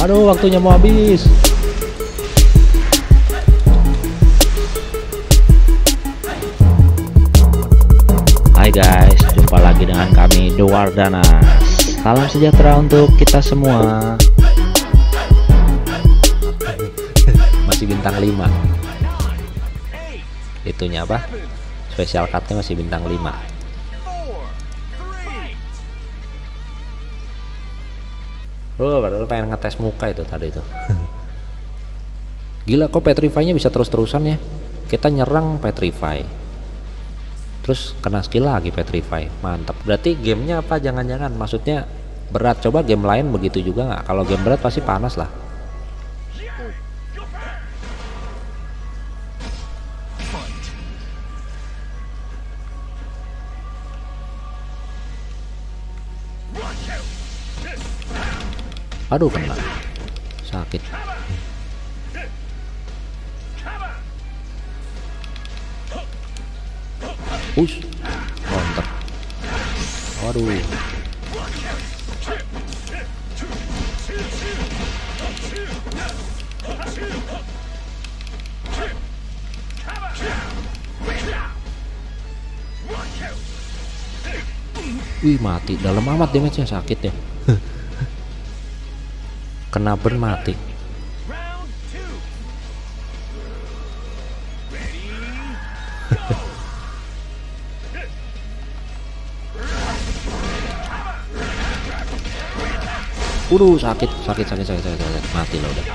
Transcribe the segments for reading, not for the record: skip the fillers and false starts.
Aduh, waktunya mau habis. Hai guys, jumpa lagi dengan kami The Wardana. Salam sejahtera untuk kita semua. Masih bintang 5. Itunya apa? Special cutnya masih bintang 5. Oh, padahal pengen ngetes muka itu tadi itu. Gila, kok Petrify-nya bisa terus-terusan ya? Kita nyerang Petrify, terus kena skill lagi Petrify. Mantap. Berarti gamenya apa? Jangan-jangan maksudnya berat. Coba game lain begitu juga nggak? Kalau game berat pasti panas lah. Aduh, kena. Sakit. Push. Counter. Waduh. Wih, mati. Dalam amat damage-nya, sakit ya. Kena burn mati. Sakit. Mati lah udah.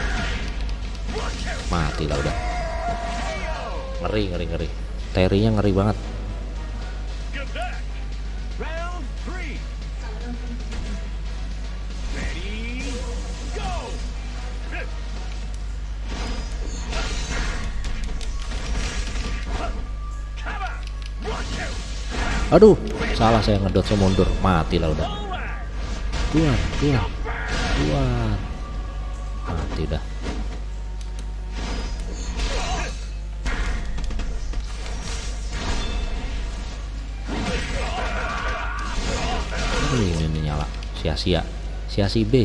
Ngeri. Terry-nya ngeri banget. Aduh, salah saya ngedot, saya mundur. Mati lah udah. Keluar. Mati dah. Ini nyala. Sia-sia B.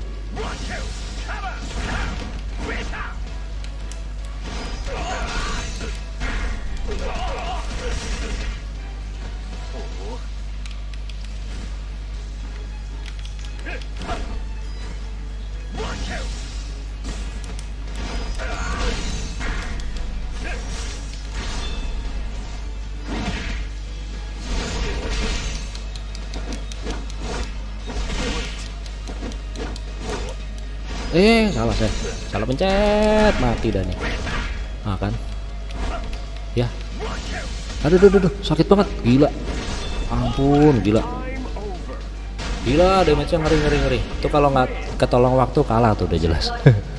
Salah pencet, mati dah nih. Kan ya. Aduh, sakit banget, gila. Ampun, gila damage-nya ngeri. Itu kalau nggak ketolong waktu kalah tuh udah jelas.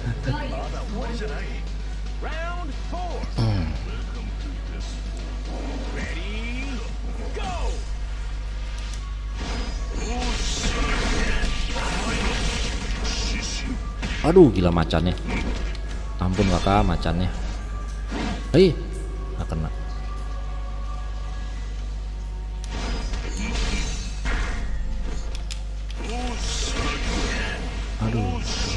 Aduh, gila macannya. Ampun kakak, macannya. Nggak kena. Aduh.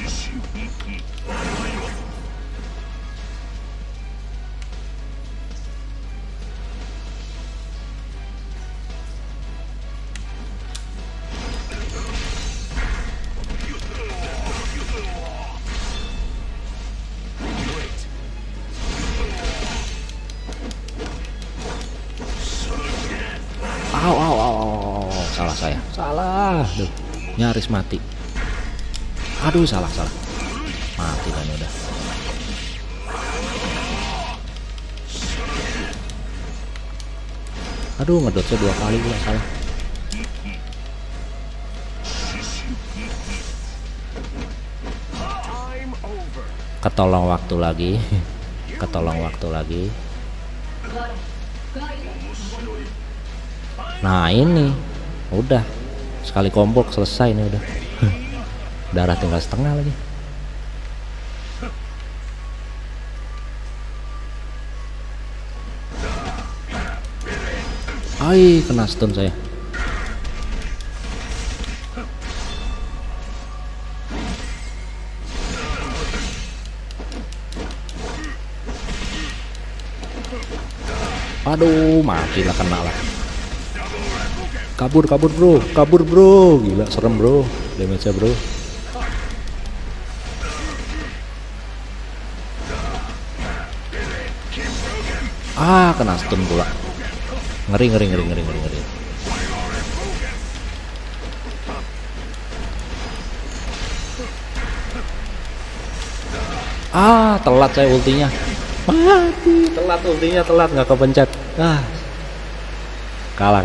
Salah. Duh, nyaris mati. Aduh, salah. Mati kan udah. Aduh, ngedotnya 2 kali gua salah. Ketolong waktu lagi. Nah, ini udah sekali combo selesai ini udah. Darah tinggal setengah lagi. Kena stun saya. Aduh, mati lah, kena lah. Kabur bro, kabur bro, gila serem bro, damage nya bro. Kena stun pula. Ngeri. Telat saya ultinya. Mati, telat ultinya, nggak kepencet. Kalah.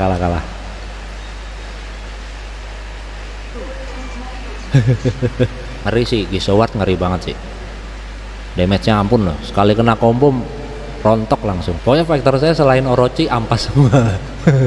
Ngeri sih, Gisowat ngeri banget sih. Damage-nya ampun loh, sekali kena combo rontok langsung. Pokoknya fighter saya selain Orochi ampas semua.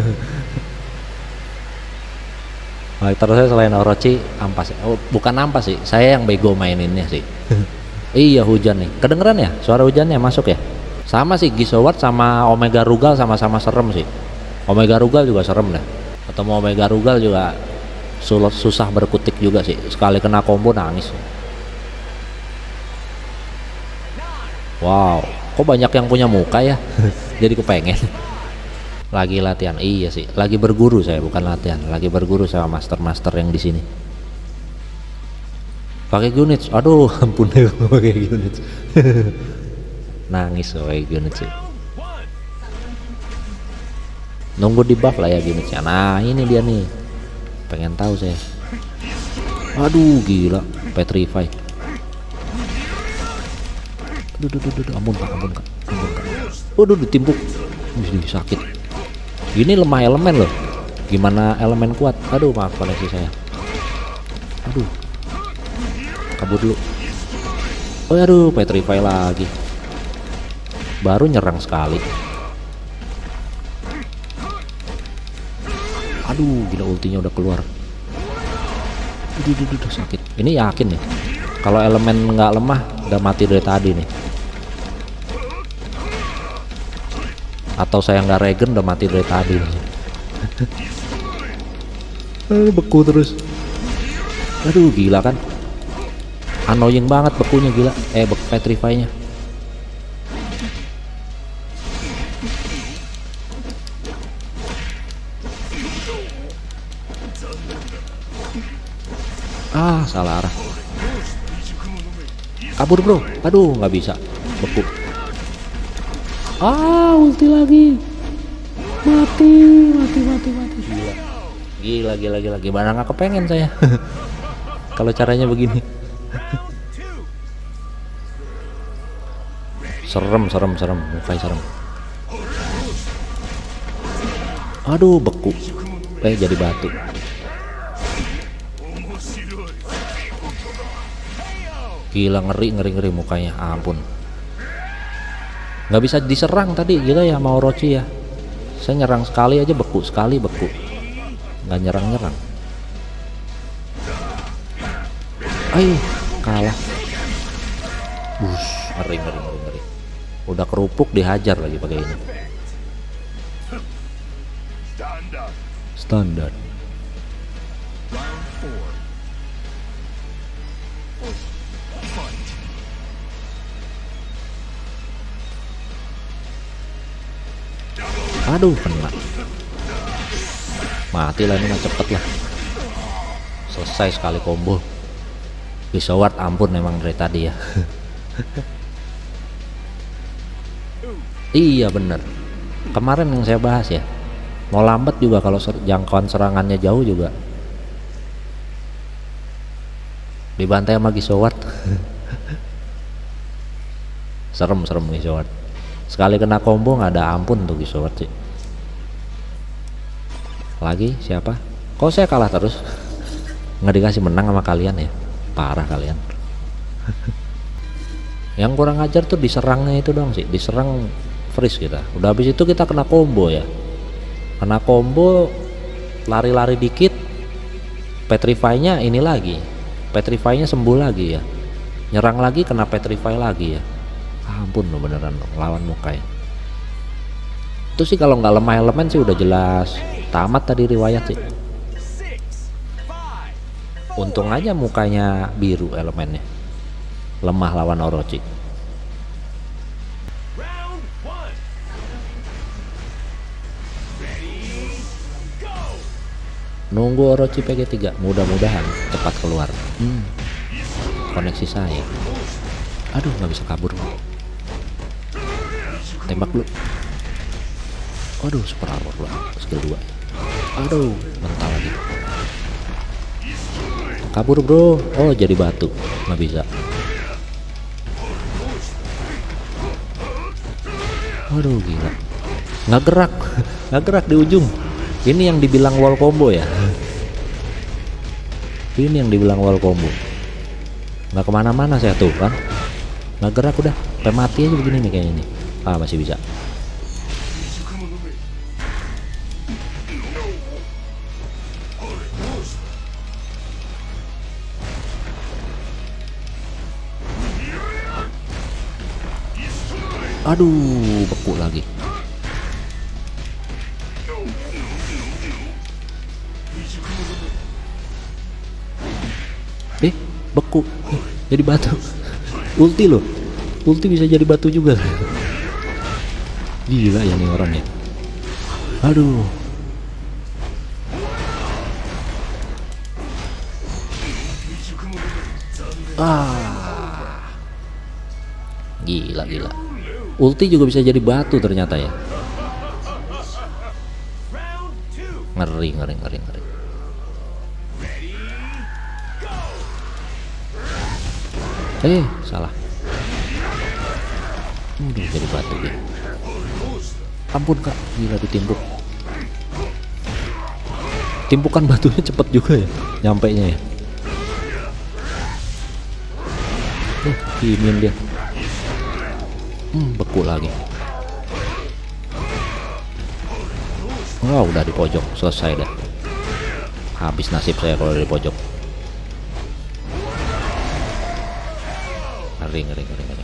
Fighter saya selain Orochi ampas. Bukan ampas sih, saya yang bego maininnya sih. Iya, hujan nih, kedengeran ya suara hujannya masuk ya. Sama sih, Gisowat sama Omega Rugal sama-sama serem sih. Omega Rugal juga serem dah. Ketemu Omega Rugal juga susah berkutik juga sih, sekali kena combo nangis. Wow, kok banyak yang punya muka ya. Jadi kepengen. Lagi latihan, iya sih, lagi berguru saya, bukan latihan, lagi berguru sama master yang di sini. Pakai unit, aduh ampun deh pakai unit. Nangis pakai unit sih. Nunggu di buff lah ya unitnya. Nah ini dia nih, pengen tahu saya. Aduh gila, petrify. Aduh, ampun kak. Waduh, ditimpuk. Wih, sakit. Ini lemah elemen loh. Gimana elemen kuat? Aduh, maaf koneksi saya. Aduh, kabur dulu. Aduh, petrify lagi. Baru nyerang sekali. Aduh, gila ultinya udah keluar. Aduh, sakit. Ini yakin nih, kalau elemen nggak lemah udah mati dari tadi nih. Atau saya nggak regen udah mati dari tadi nih. Beku terus. Aduh gila kan, annoying banget bekunya gila. Petrify-nya. Salah arah. Kabur bro, aduh nggak bisa, beku. Ulti lagi, mati. Gila, gimana nggak kepengen saya. Kalau caranya begini. serem, mukanya serem. Aduh beku, jadi batu. Gila, ngeri mukanya, ampun. Nggak bisa diserang tadi gila ya, mau Orochi ya. Saya nyerang sekali aja beku, nggak nyerang. Kalah. Ngeri. Udah kerupuk dihajar lagi pakai ini. Standar. Aduh kena. Mati lah ini mah, cepet lah. Selesai sekali combo. Gisowat ampun memang dari tadi ya. Iya bener, kemarin yang saya bahas ya, mau lambat juga kalau jangkauan serangannya jauh juga dibantai sama Gisowat. serem Gisowat. Sekali kena combo nggak ada ampun tuh Gisowat sih. Lagi siapa? Kok saya kalah terus? Nggak dikasih menang sama kalian ya? Parah kalian. Yang kurang ajar tuh diserangnya itu dong sih, diserang freeze kita. Udah habis itu kita kena combo ya. Kena combo, lari-lari dikit, petrify-nya ini lagi. Petrify-nya sembuh lagi ya. Nyerang lagi kena petrify lagi ya. Ampun loh beneran loh, lawan muka ya. Itu sih kalau nggak lemah elemen sih udah jelas tamat tadi riwayat sih. Untung aja mukanya biru elemennya. Lemah lawan Orochi. Nunggu Orochi PG3, mudah-mudahan cepat keluar. Koneksi saya, aduh nggak bisa kabur. Tembak dulu. Aduh, super armor dulu, skill 2. Aduh, mental lagi. Kabur bro. Oh jadi batu, nggak bisa. Aduh gila, nggak gerak. Nggak gerak di ujung. Ini yang dibilang wall combo ya. Ini yang dibilang wall combo. Nggak kemana-mana saya tuh kan. Nggak gerak udah. Sampai mati aja begini nih kayaknya nih. Ah masih bisa. Aduh beku lagi. Beku jadi batu. Ulti loh, ulti bisa jadi batu juga. Gila ya nih orang ya. Aduh. Gila gila. Ulti juga bisa jadi batu ternyata ya. Ngeri ngeri ngeri ngeri. Salah. Udah jadi batu ya. Ampun kak, gila ditimbuk. Timbukan batunya cepet juga ya, nyampe nya ya. Imin dia. Beku lagi. Wah udah di pojok, selesai dah. Habis nasib saya kalau di pojok. Ngeri ngeri ngeri ngeri.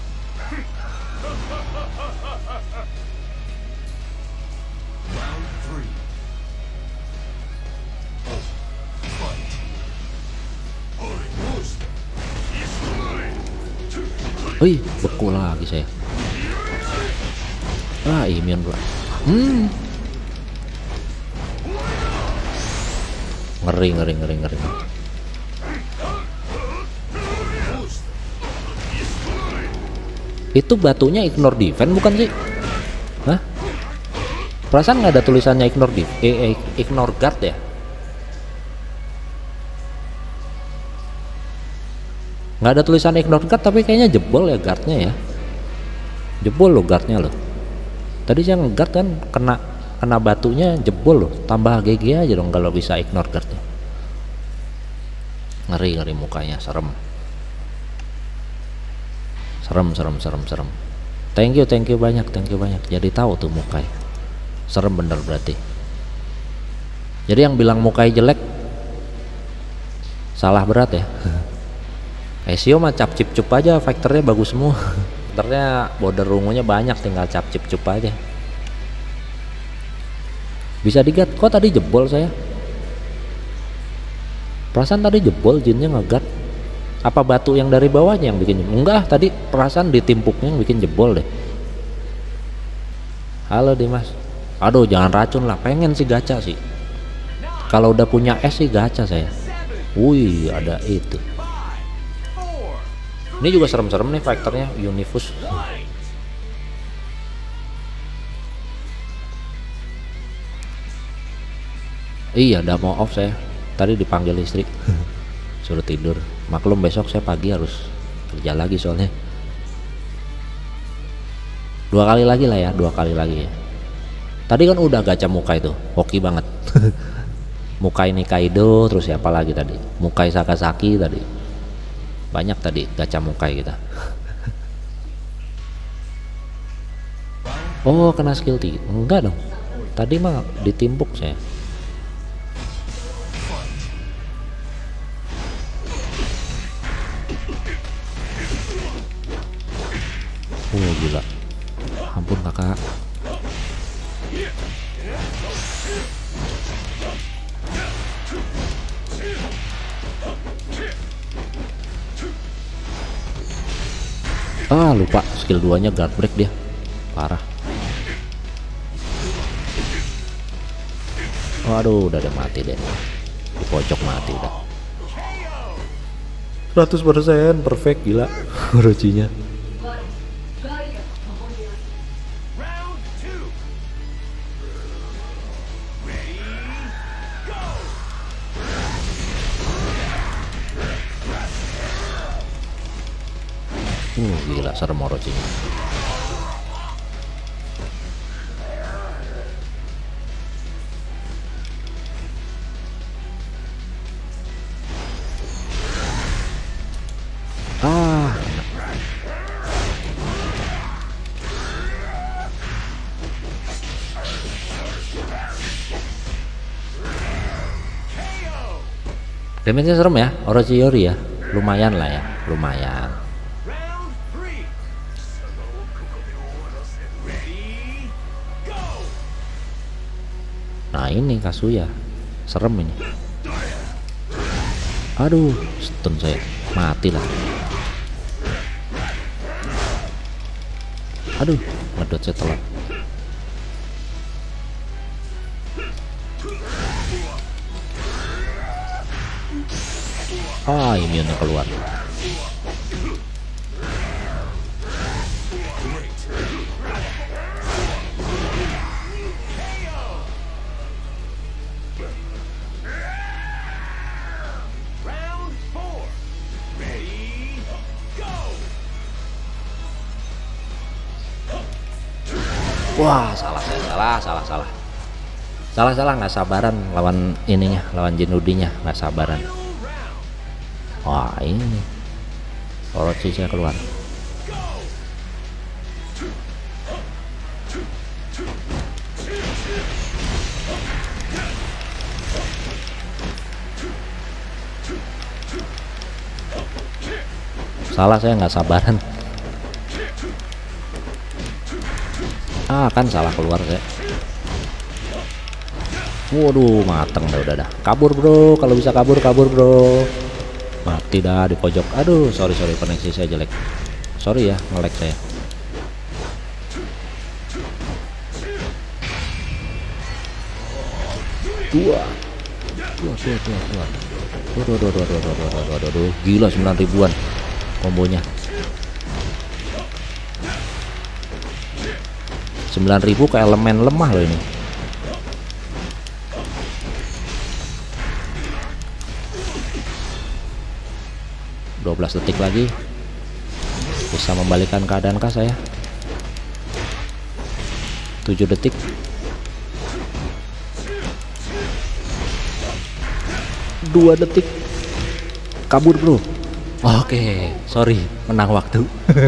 Wih, beku lagi saya. Imun pula. Ngeri ngeri ngeri ngeri. Itu batunya ignore defense bukan sih? Hah? Perasaan nggak ada tulisannya ignore ignore guard ya? Nggak ada tulisan ignore guard tapi kayaknya jebol ya guardnya ya. Jebol loh guardnya loh. Tadi yang guard kan kena batunya jebol loh. Tambah GG aja dong kalau bisa ignore guardnya. Ngeri ngeri mukanya, serem. Serem. Thank you banyak, jadi tahu tuh mukai serem bener berarti. Jadi yang bilang mukai jelek salah berat ya. Ezio mah cap cip cup aja, faktornya bagus semua. Faktornya border ungunya banyak, tinggal cap cip cup aja. Bisa digat. Kok tadi jebol saya? Perasaan tadi jebol jinnya ngegat. Apa batu yang dari bawahnya yang bikin? Enggak, tadi perasaan ditimpuknya yang bikin jebol deh. Halo Dimas. Aduh jangan racun lah, pengen sih gacha sih. Kalau udah punya es sih gacha saya. Wih ada itu. Ini juga serem-serem nih faktornya Unifus. Iya udah mau off saya. Tadi dipanggil istri. Suruh tidur. Maklum besok saya pagi harus kerja lagi soalnya. 2 kali lagi lah ya, 2 kali lagi ya. Tadi kan udah gacha muka itu, hoki banget. Mukai Nikaido, terus siapa lagi tadi? Mukai Sakasaki tadi. Banyak tadi gacha mukai kita. Oh kena skill 3. Enggak dong. Tadi mah ditimpuk saya. Gila. Ampun kakak. Lupa skill 2 nya guard break dia. Parah. Waduh, udah deh, mati deh. Di pojok mati udah. 100% perfect, gila. Orochinya. Gila, serem Orochinya. Damage-nya serem ya, Orochimaru ya. Lumayan lah ya, lumayan. Nah ini Kazuya, serem ini. Aduh, stun saya, mati lah. Aduh, ngedot saya telat. Imunnya keluar. Wah, salah nggak sabaran lawan ininya, lawan Jinudinya, nggak sabaran. Wah, ini Orochi saya keluar. Salah, saya nggak sabaran. Kan salah keluar saya. Waduh, mateng udah. Kabur bro, kalau bisa kabur bro. Mati dah di pojok. Aduh, sorry koneksi saya jelek. Sorry ya, nge-lag saya. Dua. Gila, 9 ribuan kombonya. 9.000 ke elemen lemah loh ini. Dua 12 detik lagi bisa membalikan keadaan kah saya? 7 detik. 2 detik. Kabur bro. Oke, sorry, menang waktu.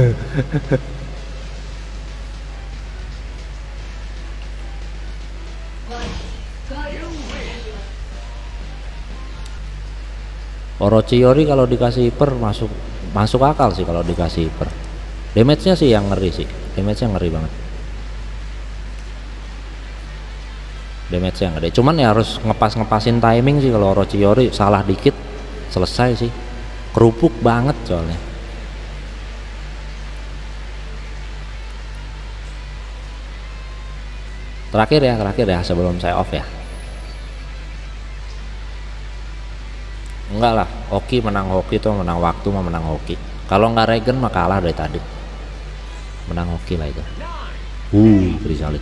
Orochimaru kalau dikasih hiper masuk akal sih kalau dikasih hiper. Damage-nya sih yang ngeri sih. Damage-nya ngeri banget. Damage-nya ngeri. Cuman ya harus ngepasin timing sih, kalau Orochimaru salah dikit selesai sih. Kerupuk banget soalnya. Terakhir ya sebelum saya off ya. Enggak lah, hoki menang hoki tuh, menang waktu mah menang hoki. Kalau nggak regen mah kalah dari tadi. Menang hoki lah itu. Beri salib.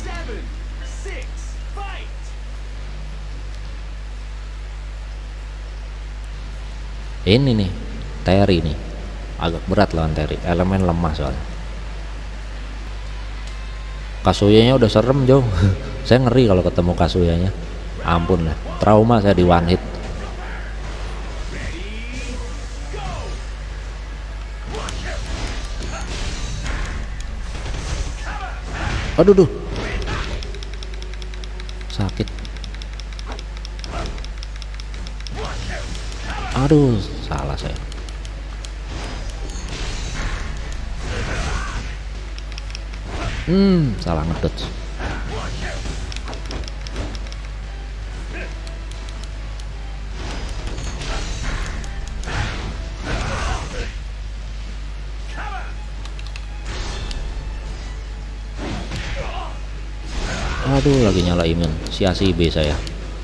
Ini nih, Terry nih. Agak berat lawan Terry, elemen lemah soalnya. Kasuyanya udah serem jauh. Saya ngeri kalau ketemu Kasuyanya. Ampun lah, trauma saya di one hit. Aduh, sakit. Aduh, salah saya. Salah ngedot. Aduh, lagi nyala imun, sia-sia B saya.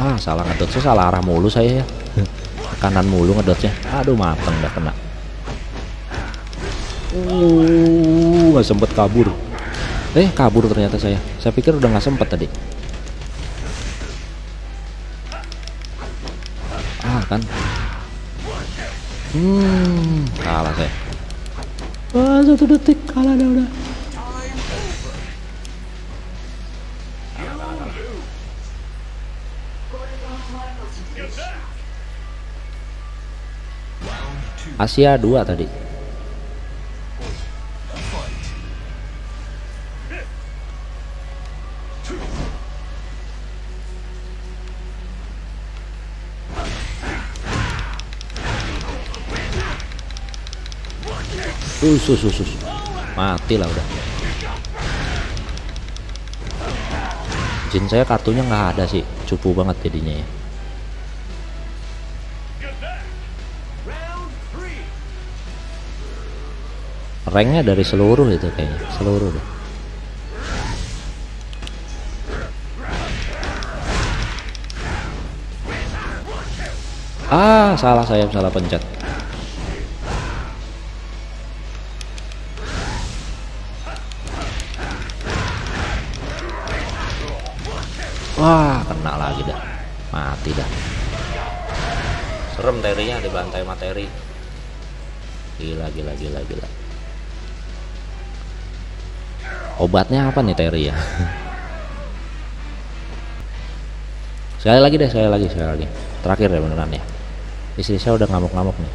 Ah, salah ngedot, saya salah arah mulu saya ya. Kanan mulu ngedotnya. Aduh, mateng udah kena. Nggak sempet kabur. Kabur ternyata saya. Saya pikir udah nggak sempet tadi. Ah kan. Kalah saya. 1 detik kalah udah. Asia 2 tadi. Mati lah udah. Jin saya kartunya nggak ada sih, cupu banget jadinya ya. Ranknya dari seluruh itu kayaknya, seluruh deh. Ah, salah, saya salah pencet. Wah, kena lagi dah. Mati dah. Serem terinya dibantai materi. Gila. Obatnya apa nih Terry ya? Sekali lagi. Terakhir ya beneran ya. Istri saya udah ngamuk-ngamuk nih.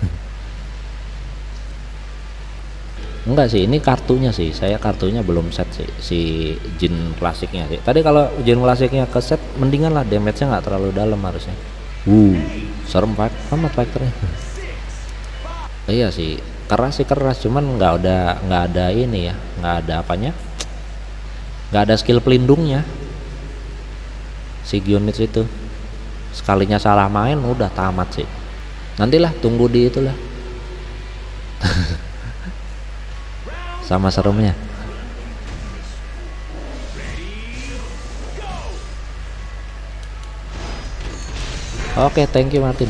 Enggak sih, ini kartunya sih. Saya kartunya belum set sih, si Jin klasiknya sih. Tadi kalau Jin klasiknya ke set, mendingan lah, damage-nya nggak terlalu dalam harusnya. Serem amat fighternya. Iya sih, keras, cuman nggak ada ini ya, nggak ada apanya, nggak ada skill pelindungnya. Si Gyonitz itu sekalinya salah main udah tamat sih. Nantilah tunggu di itulah. Sama seremnya. Oke, thank you Martin.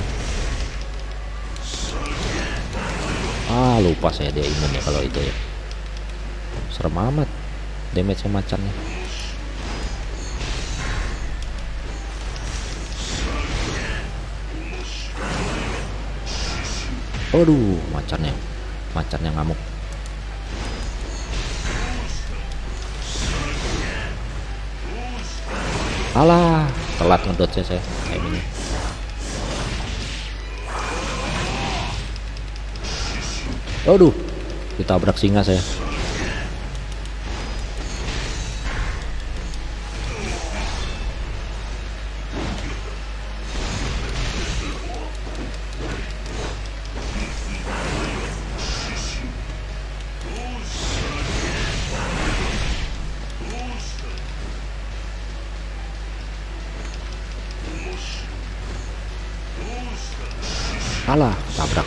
Lupa saya dia imun ya kalau itu ya. Serem amat damage macannya. Aduh, macannya ngamuk. Alah, telat ngedotnya saya kayak gini. Aduh, ditabrak singa saya. Alah, tabrak.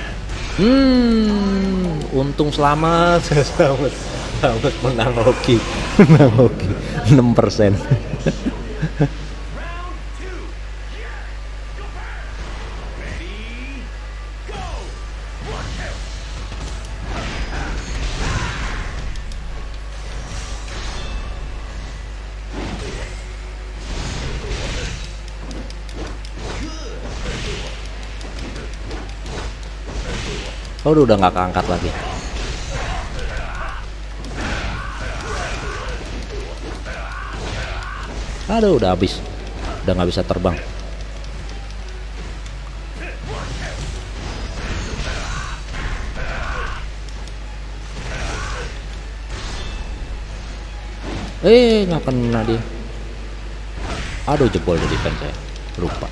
Untung selamat. Selamat menang hoki 6%. Udah nggak keangkat lagi. Aduh, udah habis, udah nggak bisa terbang. Nggak kena dia. Aduh, jebol di defense saya, lupa.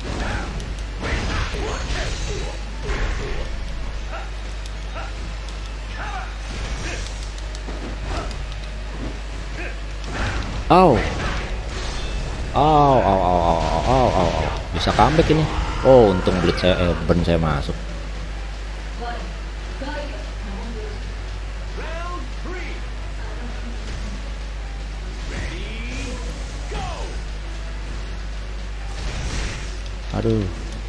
Bisa comeback ini. Untung blitz saya, burn saya masuk. Aduh.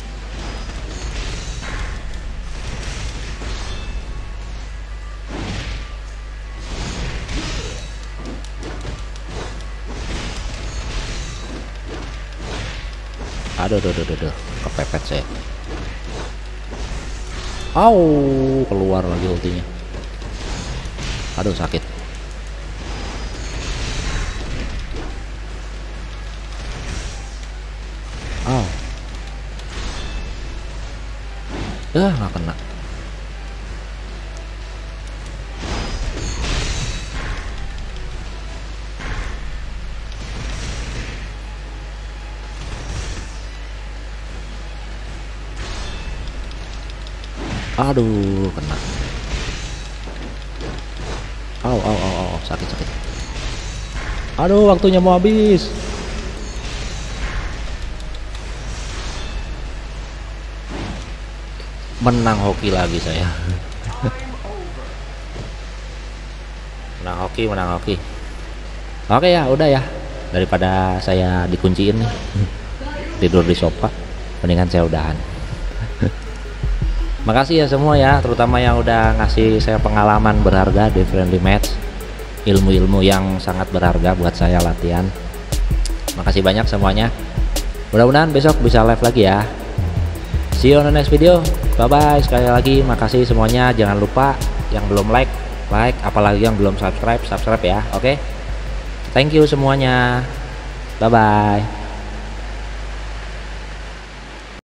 Aduh, kepepet saya. Au, keluar lagi ultinya. Aduh, sakit. Au. Nggak kena. Aduh, kena. Au, sakit. Aduh, waktunya mau habis. Menang hoki lagi saya. menang hoki. Oke ya, udah ya. Daripada saya dikunciin nih, tidur di sofa, mendingan saya udahan. Makasih ya semua ya, terutama yang udah ngasih saya pengalaman berharga di friendly match, ilmu-ilmu yang sangat berharga buat saya latihan. Makasih banyak semuanya. Mudah-mudahan besok bisa live lagi ya. See you on the next video. Bye bye. Sekali lagi makasih semuanya. Jangan lupa yang belum like, apalagi yang belum subscribe ya. Oke. Thank you semuanya. Bye bye.